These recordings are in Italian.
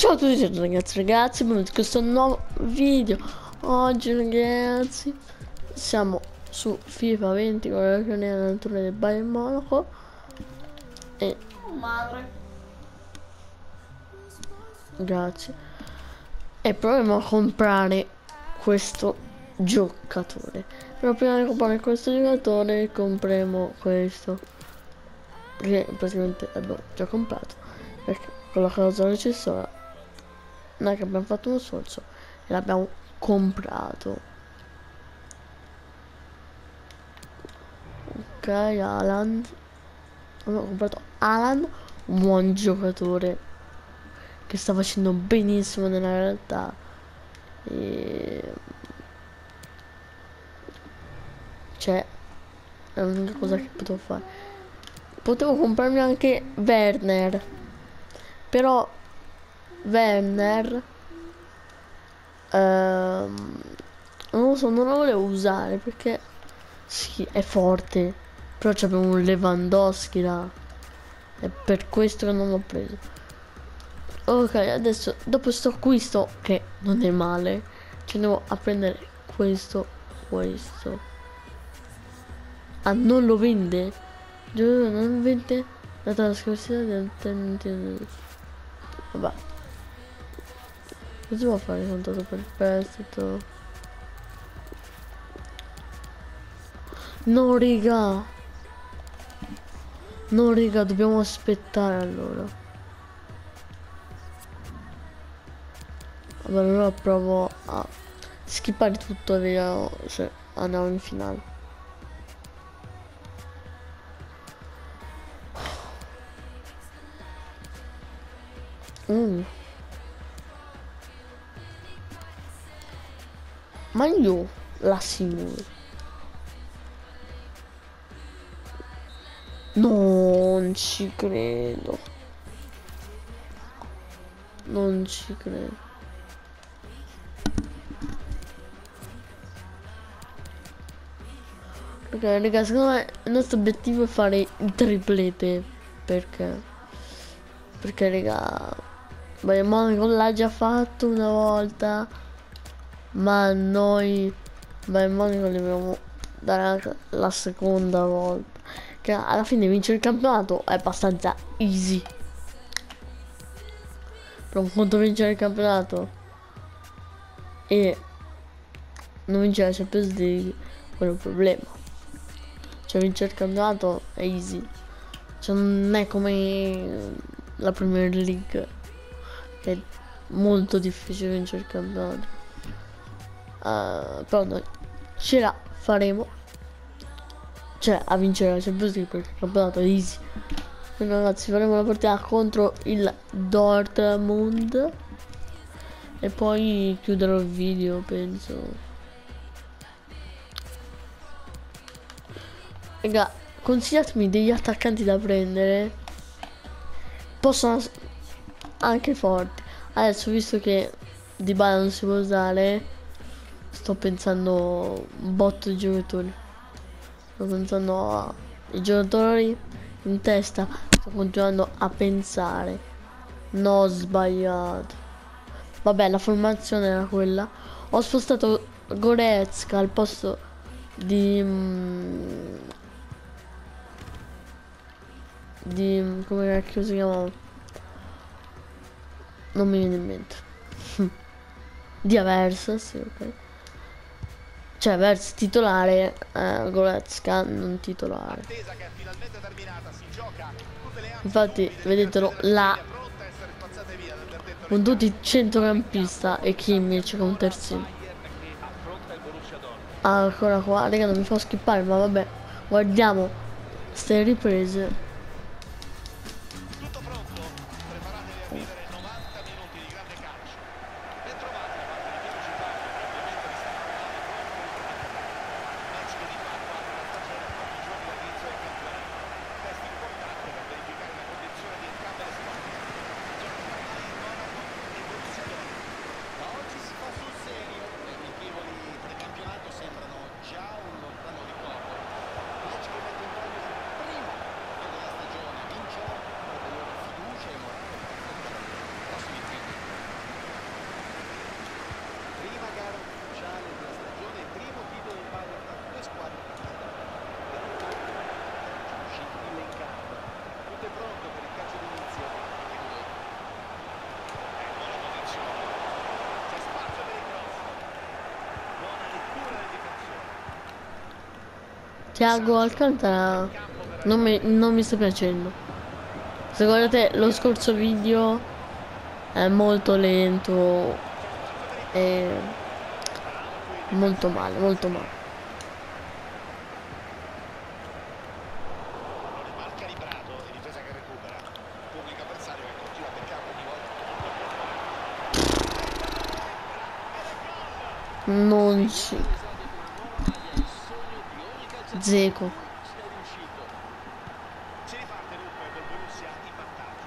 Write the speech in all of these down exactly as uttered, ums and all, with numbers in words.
Ciao a tutti ragazzi, ragazzi, benvenuti in questo nuovo video. Oggi ragazzi siamo su FIFA venti con la riunione dell'allenatore del Bayern Monaco e Oh, madre. grazie. E proviamo a comprare questo giocatore. Però prima di comprare questo giocatore compriamo questo, che praticamente l'abbiamo già comprato, perché con la clausola accessoria non è che abbiamo fatto uno sforzo e l'abbiamo comprato. Ok, Haaland, abbiamo comprato Haaland, un buon giocatore che sta facendo benissimo nella realtà e cioè è l'unica cosa che potevo fare. Potevo comprarmi anche Werner, però Werner ehm, non lo so, non lo volevo usare perché sì, è forte, però c'abbiamo un Lewandowski là, è per questo che non l'ho preso. Ok, adesso dopo sto acquisto, che non è male, ci andiamo a prendere questo, questo. Ah, non lo vende? Giuro, non vende? Data la scarsità di alternative. Vabbè. Cosa devo fare contato per il prestito? No, riga. No, riga, dobbiamo aspettare allora. Vabbè, allora provo a skippare tutto e vediamo se andiamo in finale. Mm. Ma io la simulo. Non ci credo. Non ci credo. Ok, raga, secondo me il nostro obiettivo è fare il triplete. Perché? Perché, raga, Bayern Monaco l'ha già fatto una volta. Ma noi Bayern Monaco le dobbiamo dare anche la seconda volta. Che alla fine vincere il campionato è abbastanza easy. Però un conto vincere il campionato e non vincere la Champions League, quello è un problema. Cioè vincere il campionato è easy. Cioè non è come la Premier League, che è molto difficile vincere il campionato. Uh, però noi ce la faremo. Cioè a vincere la Champions League perché il campionato è easy. Quindi ragazzi faremo la partita contro il Dortmund e poi chiuderò il video, penso. Raga, consigliatemi degli attaccanti da prendere. Possono anche forti. Adesso visto che Dybala non si può usare, sto pensando un botto di giocatori. Sto pensando ai giocatori in testa. Sto continuando a pensare. No, ho sbagliato. Vabbè, la formazione era quella. Ho spostato Goretzka al posto di mm, di come cacchio si chiamava, non mi viene in mente. Di Aversa, sì, ok. Cioè Aversa titolare, eh, Goretzka non titolare. Infatti vedetelo là, con tutti centrocampista e Kimmich con terzino. Ah, ancora qua, raga, non mi fa skippare, ma vabbè, guardiamo ste riprese. Thiago Alcantara non mi, non mi sta piacendo. Secondo te lo scorso video è molto lento e molto male, molto male. Non è mal calibrato e difesa che recupera. Pubblico avversario che continua a beccarlo ogni volta. Non ci. Dzeko. Si riparte dunque col Borussia in vantaggio.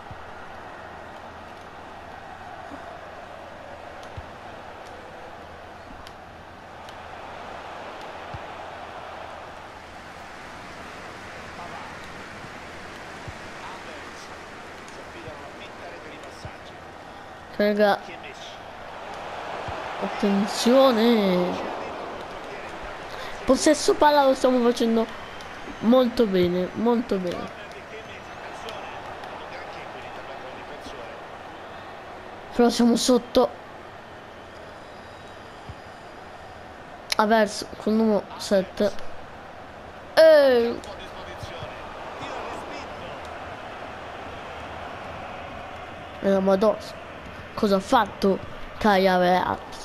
Pavard. Havertz. Si affidano alla fitta rete di passaggi. Raga, Kimmich. attenzione. Possesso palla lo stiamo facendo molto bene, molto bene. Corner di Kimmich, attenzione. Non granché qui l'intervento del difensore. Però siamo sotto. Avers con numero sette. E Un po' a disposizione. Tiro respinto. la Madonna. Cosa ha fatto Kai Havertz?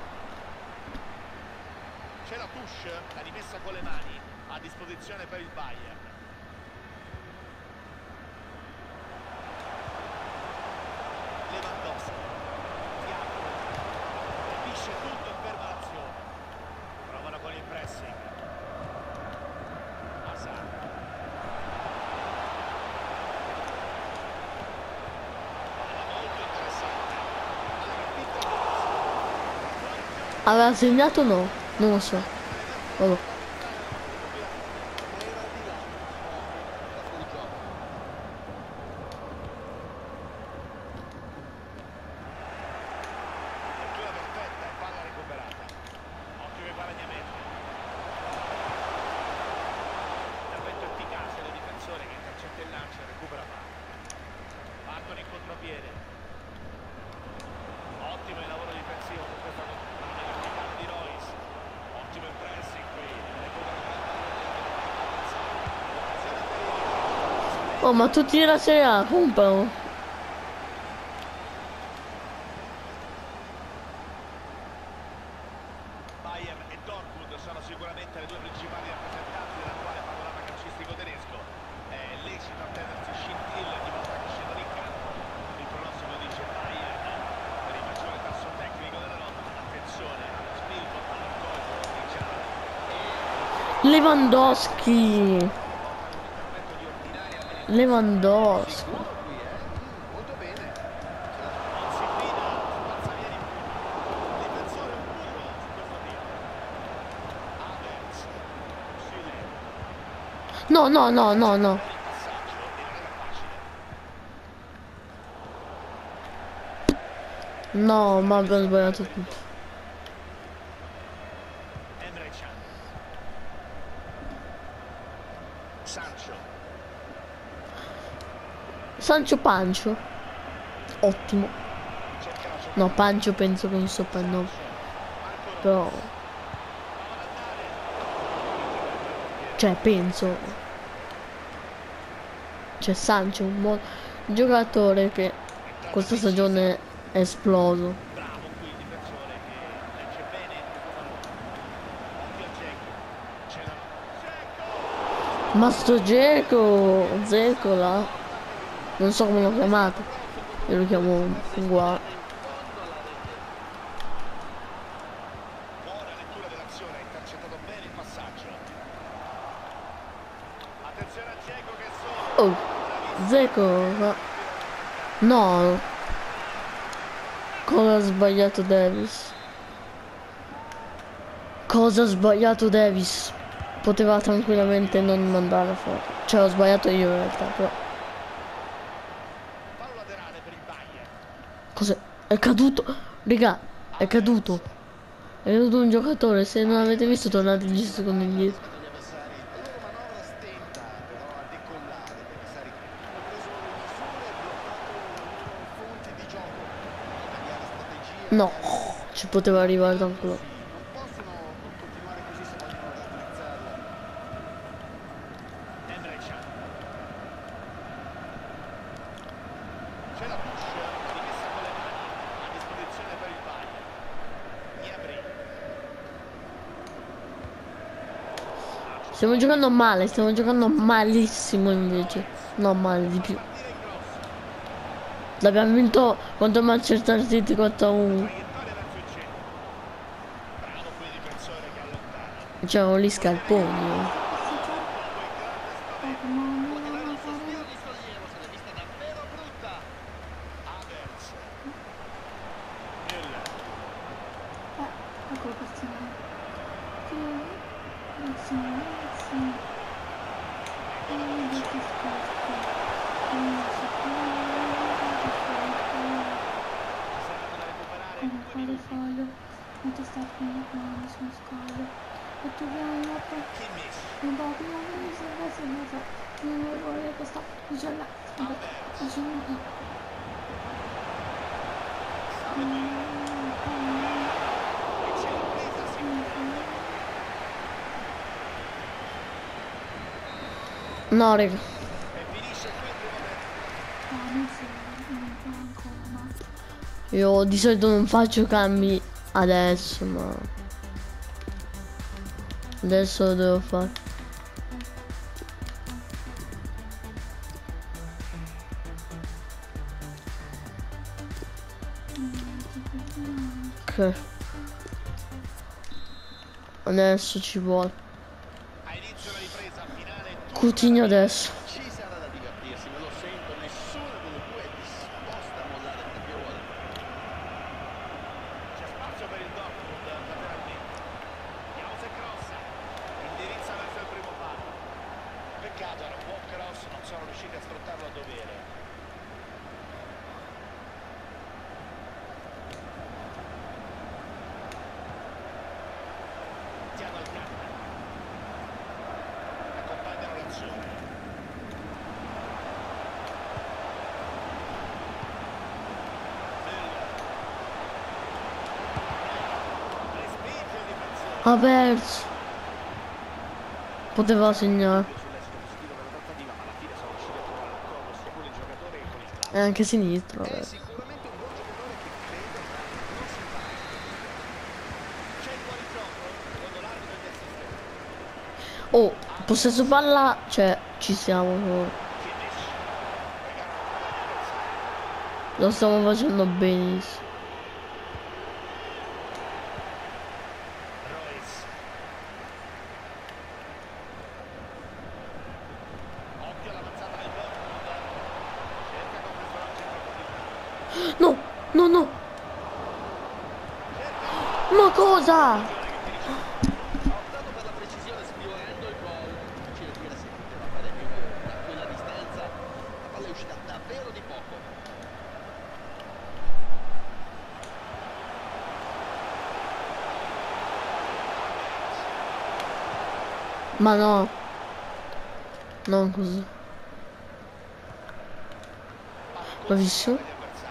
C'è la push, la rimessa con le mani a disposizione per il Bayern. Lewandowski. Thiago. Capisce tutto e ferma l'azione. Provano con il pressing. Hazard. Palla molto interessante. Alla capita Aveva segnato o no? Non lo so. Vabbè. lettura perfetta e palla recuperata. Ottimo guadagnamento. Intervento efficace del difensore che intercetta il lancio e recupera palla. Partono in contropiede. Ottimo il lavoro difensivo con questa palla verticale di Royce. Ottimo il pressing qui. Recupera Oh, ma tutti la Serie A comprano. Bayern e Dortmund sono sicuramente le due principali rappresentanti dell'attuale panorama calcistico tedesco. È lecito attendersi scintille ogni volta che scendono in campo. Il pronostico dice Bayern per il maggiore tasso tecnico della lotta. Attenzione allo spirito, al gol di Gianni. Lewandowski. Portano un intervento di ordinaria penetrazione. Lewandowski. Qui, eh? Mm, molto bene. Non si fida, spazza via di più. Il difensore è un muro su questo tiro. Havertz. Süle. No, no, no, no, no. Il passaggio e non era facile. No, ma abbiamo sbagliato tutto. Emre Can. Sancho. Sancho Pancio. Ottimo. Cerca la No, Pancio penso che non so per nome. Marco Però. Reus. Prova ad andare. Cioè, penso. C'è Sancho, un buon giocatore che questa stagione è esploso. Bravo qui il difensore che legge bene il numero. Occhio a Dzeko. Ce l'ha. Dzeko! Ma sto Dzeko, Dzeko là, non so come lo chiamate, io lo chiamo uguale. Buona lettura dell'azione, ha intercettato bene il passaggio. Attenzione a Dzeko che è solo. Oh, Dzeko, ma... no, cosa ha sbagliato Davis? Cosa ha sbagliato Davis? Poteva tranquillamente non mandare fuori. Cioè ho sbagliato io in realtà, però. Fallo laterale per il Bayern. Cos'è? È caduto? Raga, è caduto. È caduto un giocatore, se non avete visto tornate dieci secondi indietro. Gli avversari, la loro manovra stenta però a decollare. Gli avversari hanno preso le misure e bloccato le loro fonti di gioco. Devono cambiare strategie. No, magari ci poteva arrivare da un culo. non possono continuare così se vogliono raddrizzarla. Stiamo giocando male, stiamo giocando malissimo invece. No, male di più. Partire in cross. L'abbiamo vinto contro Manchester City quattro a uno. Traiettoria verso il centro. Bravo qui il difensore che allontana. C'erano gli scarponi. Con quel grande spavento. Può tirare un sospiro di sollievo, se l'è vista davvero brutta. Havertz. Müller. Ecco la questione. Che non si inizia. E non si sposta. Non si Serve da recuperare come due fare minuti. fallo. Non ti sta finendo con la nessuno scalo. E tu vieni dopo. Kimmich. Non dopo non mi serve se non so. Non lo vuole questa. Dice là. Vabbè. Dice no. E c'è l'impresa sicura. No, raga. E finisce qui il primo tempo. Ah, non si non fa ancora, ma Io di solito non faccio cambi adesso, ma adesso lo devo fare. Ok. Adesso ci vuole. A inizio la ripresa finale. Coutinho adesso. Ci sarà da divertirsi, me lo sento. Nessuna delle due è disposta a mollare il campione. C'è spazio per il Dortmund lateralmente. Vediamo se crossa. Indirizza verso il primo palo. Peccato, era un buon cross, non sono riusciti a sfruttarlo a dovere. Tiago Alcantara. Accompagnano l'azione. Müller. Respinge il difensore. Havertz. Poteva segnare. Sull'esito positivo della trattativa, ma alla fine sono riusciti a trovare l'accordo sia con il giocatore che con il club. E anche sinistro. È Vabbè. sicuramente un buon giocatore che credo non si fa. C'è il fuorigioco, secondo l'arbitro e del sistema. Oh, possesso palla, cioè, ci siamo. Kimmich. Lo stiamo facendo benissimo. Royce. Occhio all'avanzata del Dortmund. Cerca con questo lancio in profondità. No, no, no. Ma cosa? Ha optato per la precisione sfiorendo il gol. Difficile dire se poteva fare meglio da quella distanza. La palla è uscita davvero di poco. Ma no. Non così. L'ho visto? Gli avversari.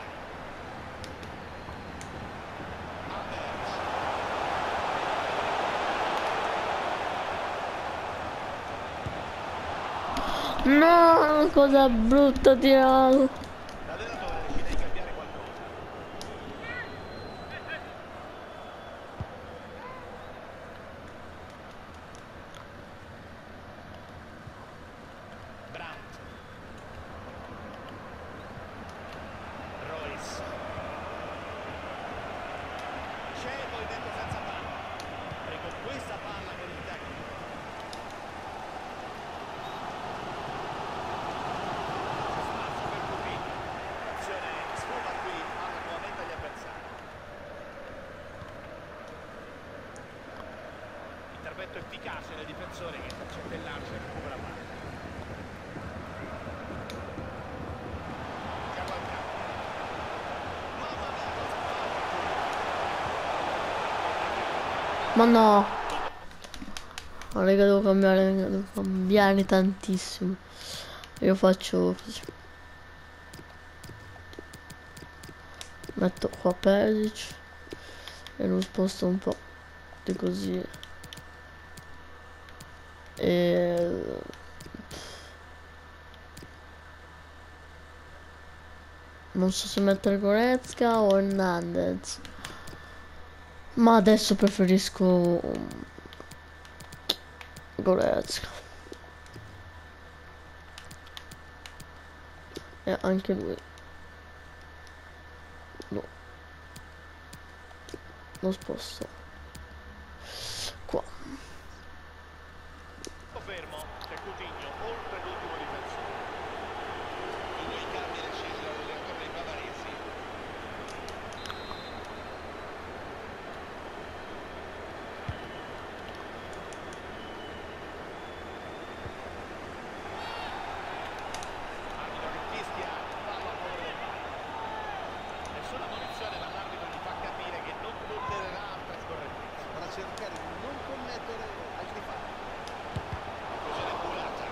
No, cosa brutta tirato. L'allenatore decide di cambiare qualcosa. Brandt. Royce. C'è il movimento senza palla. E con questa palla con il tecnico. C'è spazio per Coutinho. L'azione sfuma qui, palla nuovamente agli avversari. Intervento efficace del difensore che intercetta il lancio e recupera palla. Thiago Alcantara. Mamma mia, cosa fa? Ma no. Ma raga, devo cambiare, devo cambiare tantissimo. Io faccio così. Metto qua Perisic e lo sposto un po' di così. E non so se mettere Goretzka o Hernandez, ma adesso preferisco Goretzka. E anche lui. No. Lo sposto. Qua. Fermo, c'è Coutinho, oltre l'ultimo difensore. I due cambi decisi dall'allenatore bavaresi. Arbitro che fischia, fallo a favore del Bayern. Nessuna munizione, ma l'arbitro gli fa capire che non tollererà altre scorrettezze. Per cercare di non commettere altri falli. Occasione volata.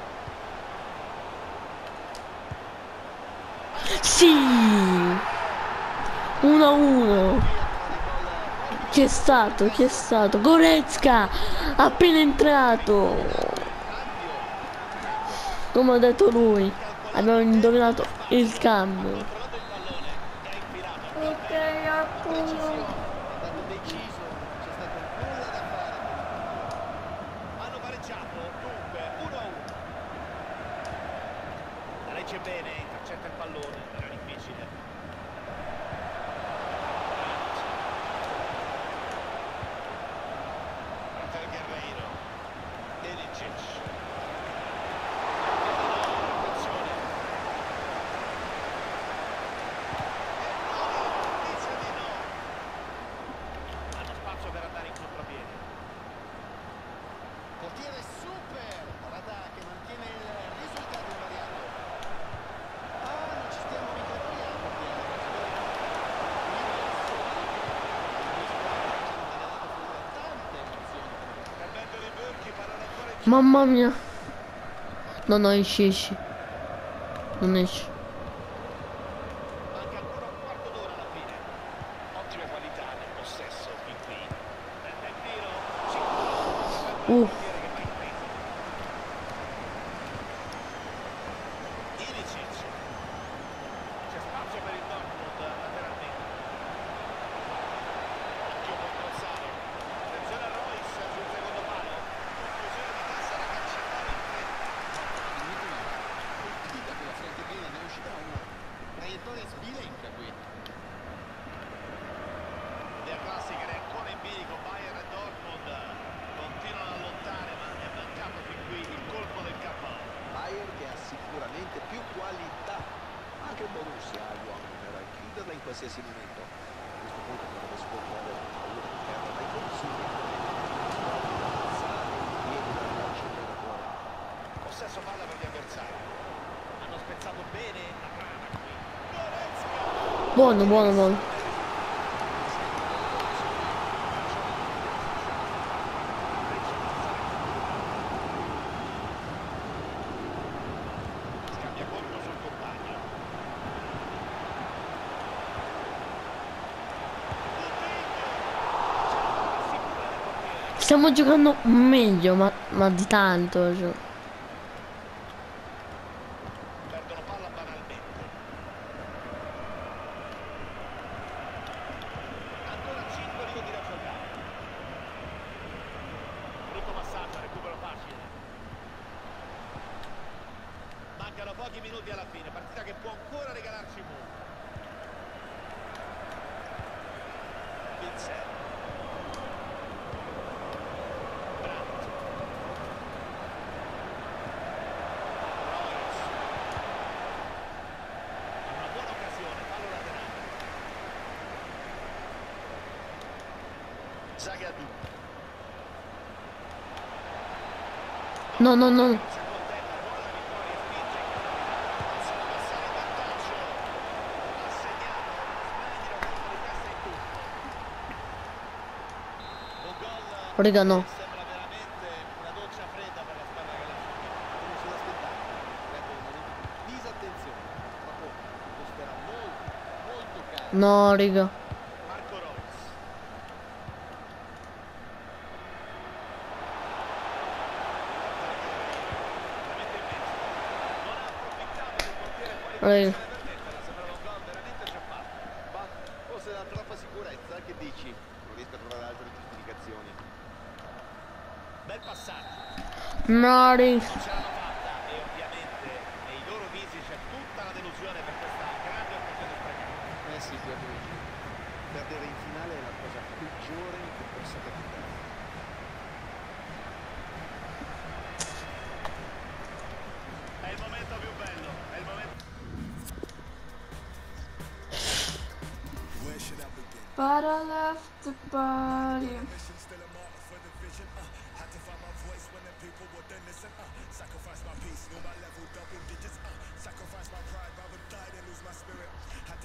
Sì! uno a uno. Chi è stato? Chi è stato? Goretzka! Appena entrato! Come ha detto lui, abbiamo indovinato il cambio. Controllato il pallone e ha infilato. Ok, appunto. È stato deciso, non c'è stato nulla da fare. Hanno pareggiato, dunque uno a uno. La legge bene, intercetta il pallone, era difficile. Walter Guerreiro, Elicic. Attenzione. Dice di no. Hanno spazio per andare in contropiede. Portiere super, parata che mantiene il risultato invariato. Ah, non ci stiamo mica troviamo, Piero. Tante emozioni. Intervento di Burki, pallone ancora in Mamma mia. No, no, esci, esci. Non esci. manca ancora un quarto d'ora alla fine. Ottime qualità nel possesso fin qui. Prende il tiro, sicuro. Uh. Il portiere che va in presa. Ilicic. C'è spazio per il Dortmund lateralmente. Occhio può crossare. Attenzione a Royce sul secondo palo. Conclusione di testa da cancellare in tre. Colpita con la frente piena, ne è uscita una traiettoria sbilenca qui. Del classica è ancora in bilico Bayern e Dortmund continuano a lottare, ma è mancato fin qui il colpo del K O. Bayern che ha sicuramente più qualità, ma anche il Borussia ha l'uomo per chiuderla in qualsiasi momento. A questo punto potrebbe sfruttare la paura di terra dai consigli Possesso palla per gli avversari. Hanno spezzato bene la grana qui. Goretzka! Buono, buono, buono. Scambia corpo sul compagno. Stiamo giocando meglio, ma, ma di tanto. Cioè. Perdono palla banalmente. Ancora cinque minuti da giocare. Brutto passaggio, recupero facile. Mancano pochi minuti alla fine, partita che può ancora regalarci molto. Vincent. Brandt. Royce. Una buona occasione, fallo laterale. Zagadou. No, no, no. Si accontenta, vuole la vittoria, spinge. Possono passare in vantaggio. Ha segnato splendido colpo di testa in tutto. Un gol Raga, no. che sembra veramente una doccia fredda per la squadra che l'ha subito. non se l'aspettava. Sarebbe un momento di disattenzione. Purtroppo costerà molto, molto caro. No, raga. Marco Reus. La mette in mezzo. Non ha approfittato del portiere fuori Raga. posizione per metterla. Sembrava un gol veramente ciappato. Ma forse da troppa sicurezza, che dici? Non riesco a trovare altre giustificazioni. Bel passaggio. Mari. Non ce l'hanno fatta e ovviamente nei loro visi c'è tutta la delusione per questa grande occasione sprecata. Eh sì, Pierluigi, perdere in finale è la cosa peggiore che possa capitare. È il momento più bello, è il momento. But I left the body.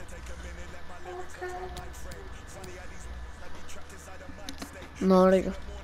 No, raga.